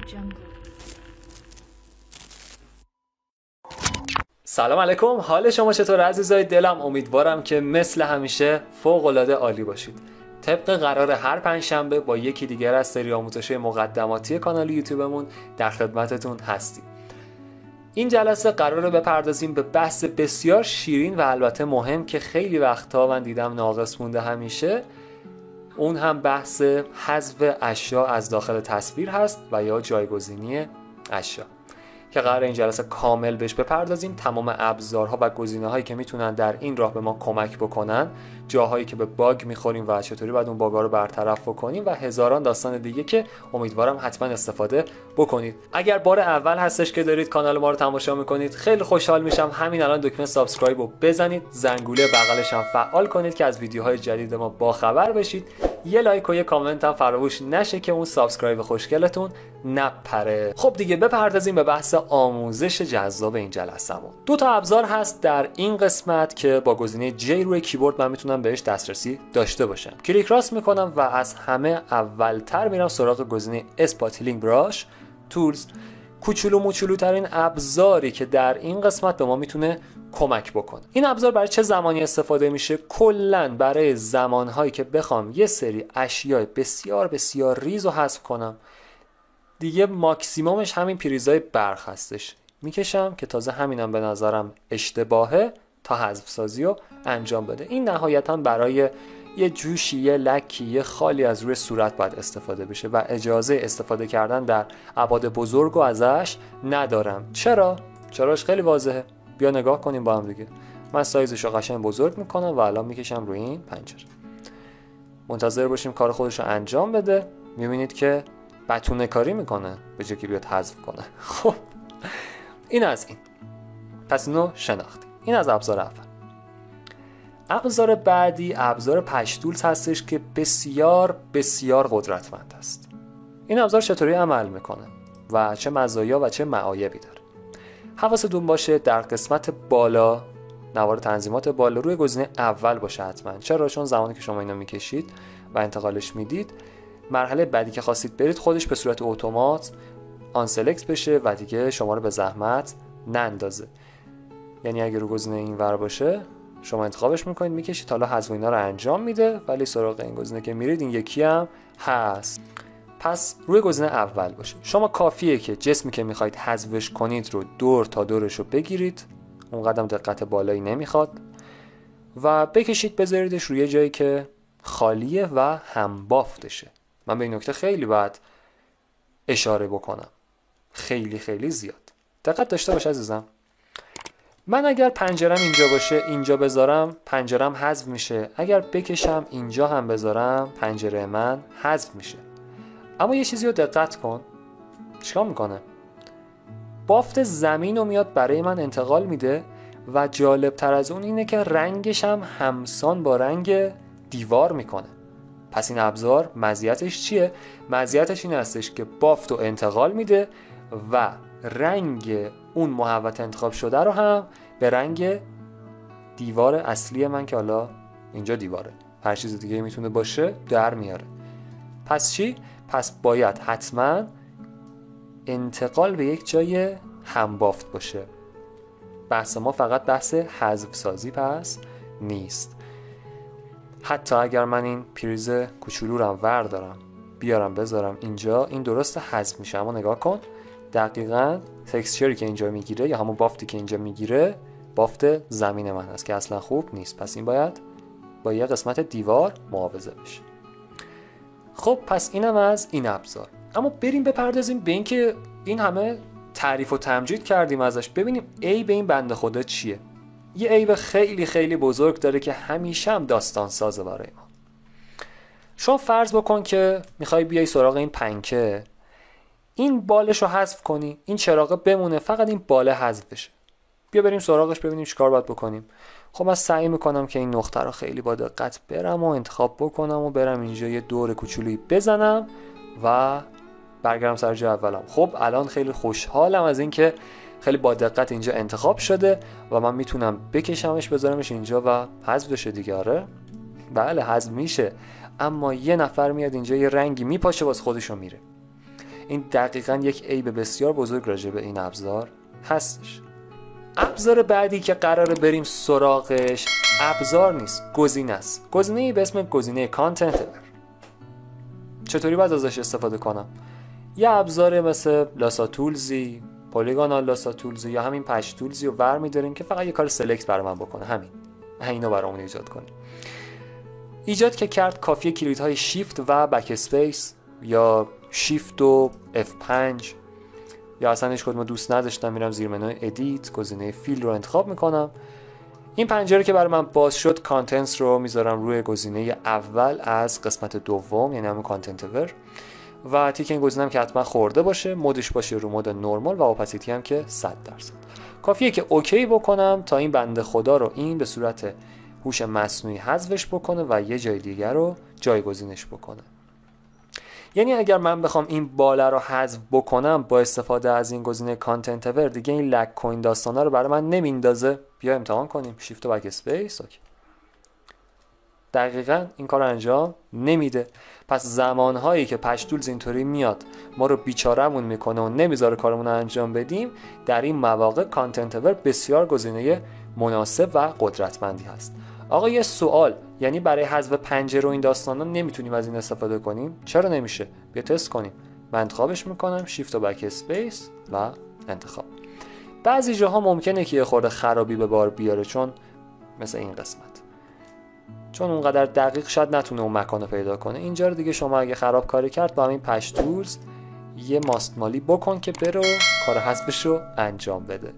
سلام علیکم، حال شما چطور عزیزای دلم؟ امیدوارم که مثل همیشه فوق‌العاده عالی باشید. طبق قرار هر پنجشنبه با یکی دیگر از سری آموزش‌های مقدماتی کانال یوتیوبمون در خدمتتون هستیم. این جلسه قراره بپردازیم به بحث بسیار شیرین و البته مهم که خیلی وقتا من دیدم ناقص مونده همیشه، اون هم بحث حذف اشیا از داخل تصویر هست و یا جایگزینی اشیا که قراره این جلسه کامل بهش بپردازیم. تمام ابزارها و گزینه‌هایی که میتونن در این راه به ما کمک بکنن، جاهایی که به باگ میخوریم و چطوری باید اون باگا رو برطرف بکنیم و هزاران داستان دیگه که امیدوارم حتما استفاده بکنید. اگر بار اول هستش که دارید کانال ما رو تماشا میکنید، خیلی خوشحال میشم همین الان دکمه سابسکرایب رو بزنید، زنگوله بغلش هم فعال کنید که از ویدیوهای جدید ما باخبر بشید. یه لایک و یه کامنت هم فراموش نشه که اون سابسکرایب خوشگلتون نپره. خب دیگه بپردازیم به بحث آموزش جذاب این جلسه‌مون. دو تا ابزار هست در این قسمت که با گزینه J روی کیبورد من میتونم بهش دسترسی داشته باشم. کلیک راست میکنم و از همه اولتر میرم سراغ گزینه اسپاتیلینگ براش تولز. کوچولو موچولو ترین ابزاری که در این قسمت به ما میتونه کمک بکنه. این ابزار برای چه زمانی استفاده میشه؟ کلاً برای زمانهایی که بخوام یه سری اشیاء بسیار بسیار ریز رو حذف کنم. دیگه ماکسیمومش همین پریزای برق هستش، میکشم که تازه همینم به نظرم اشتباهه تا حذف سازی رو انجام بده. این نهایتاً برای یه جوشی، یه لکی، یه خالی از روی صورت باید استفاده بشه و اجازه استفاده کردن در ابعاد بزرگ رو ازش ندارم. چراش خیلی واضحه. بیا نگاه کنیم با هم دیگه. من سایزش رو قشنگ بزرگ میکنم و الان میکشم روی این پنجره. منتظر باشیم کار خودش رو انجام بده. میبینید که بتونه کاری میکنه به جای که بیاد حذف کنه. خب این از این. پس اینو شناختیم. این از ابزار اول. ابزار بعدی ابزار پچ تولز هستش که بسیار بسیار قدرتمند است. این ابزار چطوری عمل میکنه و چه مزایا و چه معایبی داره؟ حواستون باشه در قسمت بالا، نوار تنظیمات بالا، روی گزینه اول باشه حتما. چرا؟ چون زمانی که شما اینو میکشید و انتقالش میدید، مرحله بعدی که خواستید برید خودش به صورت اتومات آن سلکت بشه و دیگه شما رو به زحمت نندازه. یعنی اگه رو گزینه اینور باشه شما انتخابش میکنید، میکشید، حالا حذف اینا رو انجام میده، ولی سراغ این گزینه که میرید این یکی هم هست. پس روی گزینه اول باشه. شما کافیه که جسمی که میخواید حذفش کنید رو دور تا دورش رو بگیرید، اون قدم دقت بالایی نمیخواد، و بکشید بذاریدش روی جایی که خالیه و همبافتشه. من به این نکته خیلی باید اشاره بکنم، خیلی خیلی زیاد دقت داشته باش عزیزم. من اگر پنجرم اینجا باشه، اینجا بذارم، پنجرم حذف میشه. اگر بکشم اینجا هم بذارم، پنجره من حذف میشه. اما یه چیزی رو دقت کن. چیکار میکنه؟ بافت زمین رو میاد برای من انتقال میده و جالب تر از اون اینه که رنگش هم همسان با رنگ دیوار میکنه. پس این ابزار مزیتش چیه؟ مزیتش این هستش که بافت رو انتقال میده و رنگ اون محوطه انتخاب شده رو هم به رنگ دیوار اصلی من که حالا اینجا دیواره، هر چیز دیگه میتونه باشه، در میاره. پس چی؟ پس باید حتما انتقال به یک جای همبافت باشه. بحث ما فقط بحث حذف سازی پس نیست. حتی اگر من این پریز کوچولو رو وردارم بیارم بذارم اینجا، این درست حذف میشه، اما نگاه کن دقیقاً تکسچری که اینجا میگیره یا همون بافتی که اینجا میگیره بافت زمین من هست که اصلا خوب نیست. پس این باید با یه قسمت دیوار معاوضه بشه. خب پس اینم از این ابزار. اما بریم بپردازیم به این که این همه تعریف و تمجید کردیم ازش، ببینیم عیب این بنده خدا چیه. یه عیب خیلی خیلی بزرگ داره که همیشه هم داستان سازه برای ما. شما فرض بکن که میخوای بیای سراغ این پنکه، این بالش رو حذف کنی، این چراغه بمونه، فقط این باله حذف بشه. بیا بریم سراغش ببینیم چیکار باید بکنیم. خب من سعی میکنم که این نقطه رو خیلی با دقت برم و انتخاب بکنم و برم اینجا یه دور کوچولی بزنم و برگردم سر جای اولم. خب الان خیلی خوشحالم از این که خیلی با دقت اینجا انتخاب شده و من میتونم بکشمش بذارمش اینجا و حذف بشه دیگه. آره بله حذف میشه، اما یه نفر میاد اینجا یه رنگی میپاشه واسه خودشو میره. این دقیقاً یک عیب بسیار بزرگ راجع به این ابزار هستش. ابزار بعدی که قراره بریم سراغش ابزار نیست، گزینه است. گزینه‌ای به اسم گزینه کانتنت اور. چطوری باید ازش استفاده کنم؟ یه ابزار مثل لاسا تولزی، پلیگانال لاسا تولزی یا همین پش تولزی رو برمی‌داریم که فقط یه کار سلکت برای من بکنه. همینو برامون ایجاد کنه. ایجاد که کرد کافیه کلیدهای شیفت و بک اسپیس یا شیفت و F5 یا اصلا هیچ کدوم دوست نداشتم میرم زیر منوی ادیت گزینه فیل رو انتخاب میکنم. این پنجره که برای من باز شد کانتنتس رو میذارم روی گزینه اول از قسمت دوم، یعنی همون کانتنت اور، و تیک این گزینه‌ام که حتما خورده باشه، مودش باشه رو مود نورمال و اپاسیتی هم که 100%. کافیه که اوکی بکنم تا این بنده خدا رو این به صورت هوش مصنوعی حذفش بکنه و یه جای دیگر رو جایگزینش بکنه. یعنی اگر من بخوام این بالا رو حذف بکنم با استفاده از این گزینه کانتنت اور، دیگه این لک کوین داستانا رو برای من نمیندازه. بیا امتحان کنیم. شیفت و بک اسپیس. اوکی. دقیقاً این کار رو انجام نمیده. پس زمانهایی که پش تولز اینطوری میاد ما رو بیچارهمون میکنه و نمیذاره کارمون رو انجام بدیم، در این مواقع کانتنت اور بسیار گزینه مناسب و قدرتمندی هست. آقا یه سوال، یعنی برای حذف پنجره و این داستانا نمیتونیم از این استفاده کنیم؟ چرا نمیشه؟ بیا تست کنیم. من انتخابش میکنم، شیفت و بک اسپیس و انتخاب. بعضی جاها ممکنه که یه خورده خرابی به بار بیاره، چون مثل این قسمت چون اونقدر دقیق شاید نتونه اون مکانو پیدا کنه. اینجا رو دیگه شما اگه خراب کاری کرد با همین پش تولز یه ماستمالی بکن که برو کار حذفش رو انجام بده.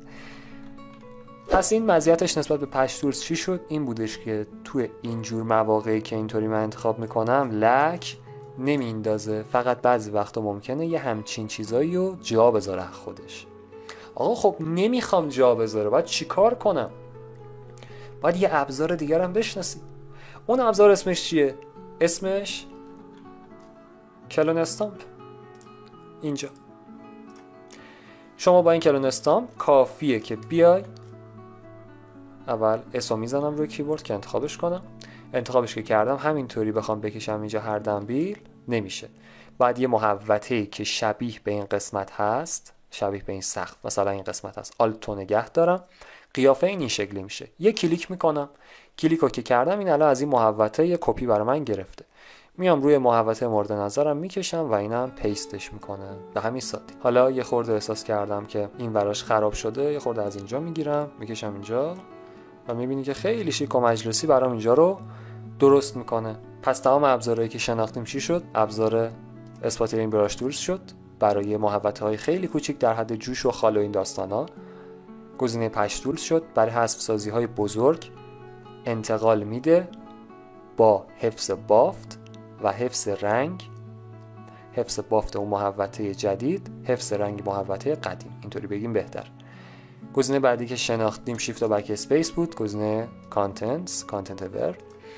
پس این مزیتش نسبت به پش تولز چی شد؟ این بودش که توی اینجور مواقعی که اینطوری من انتخاب میکنم لک نمیندازه، فقط بعضی وقتا ممکنه یه همچین چیزایی رو جا بذاره خودش. آقا خب نمیخوام جا بذاره، باید چی کار کنم؟ باید یه ابزار دیگر هم بشناسید. اون ابزار اسمش چیه؟ اسمش کلون استامپ. اینجا شما با این کلون استامپ کافیه که بیای اول اسو میزنم روی کیبورد که انتخابش کنم. انتخابش که کردم همینطوری بخوام بکشم اینجا هر دنبیل نمیشه. بعد یه محوطه‌ای که شبیه به این قسمت هست، شبیه به این سقف، مثلا این قسمت هست، آلتو نگه دارم، قیافه این شکلی میشه. یه کلیک میکنم. کلیکو که کردم این الان از این محوطه یه کپی برای من گرفته. میام روی محوطه مورد نظرم میکشم و اینم پیستش میکنم. به همین سادگی. حالا یه خورده احساس کردم که این براش خراب شده، یه خورده از اینجا میگیرم میکشم اینجا و میبینی که خیلی شیک و مجلسی برام اینجا رو درست میکنه. پس تمام ابزارهایی که شناختیم چی شد؟ ابزار اسپاترینگ براش تولز شد برای محوطه‌های خیلی کوچیک در حد جوش و خال و این داستانا. گزینه پش تولز شد برای حذف سازی‌های بزرگ، انتقال میده با حفظ بافت و حفظ رنگ، حفظ بافت اون محوطه جدید، حفظ رنگ محوطه قدیم، اینطوری بگیم بهتر. گزینه بعدی که شناختیم شیفت و بک اسپیس بود، گزینه کانتنت اور،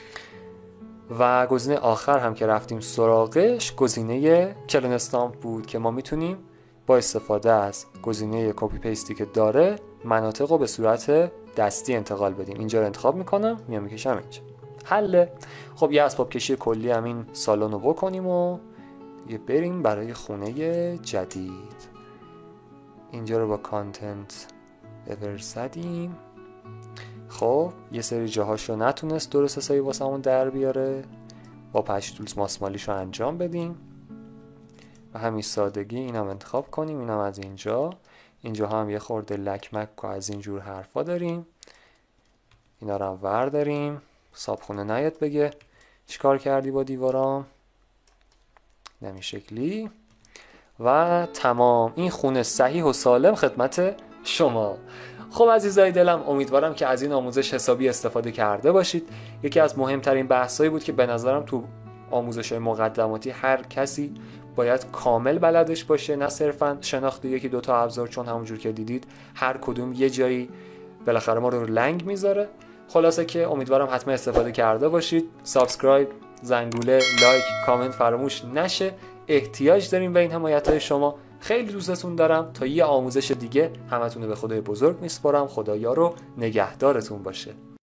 و گزینه آخر هم که رفتیم سراغش گزینه کلون استامپ بود که ما میتونیم با استفاده از گزینه کپی پیستی که داره مناطق رو به صورت دستی انتقال بدیم. اینجا رو انتخاب میکنم، میام میکشم اینجا. حله. خب یه اسباب کشی کلی همین سالن رو بکنیم و یه بریم برای خونه جدید. اینجا رو با کانتنت اور زدیم. خب یه سری جاهاش رو نتونست درست حسابی واسه همون در بیاره، با پش تولز ماسمالیش رو انجام بدیم و همین سادگی اینم انتخاب کنیم. اینم از اینجا هم یه خورده لکمک و از اینجور حرفا داریم. اینا رو هم ور داریم. صابخونه نیاد بگه چیکار کردی با دیوارام، نمی شکلی. و تمام، این خونه صحیح و سالم خدمت شما. خب عزیزای دلم، امیدوارم که از این آموزش حسابی استفاده کرده باشید. یکی از مهمترین بحثایی بود که به نظرم تو آموزش‌های مقدماتی هر کسی باید کامل بلدش باشه، نه صرفا شناخت یکی دوتا ابزار، چون همونجور که دیدید هر کدوم یه جایی بالاخره ما رو لنگ میذاره. خلاصه که امیدوارم حتما استفاده کرده باشید. سابسکرایب، زنگوله، لایک، کامنت فراموش نشه. احتیاج داریم به این حمایت‌های شما. خیلی دوستتون دارم. تا یه آموزش دیگه همتون رو به خدای بزرگ میسپارم. خدایا رو نگهدارتون باشه.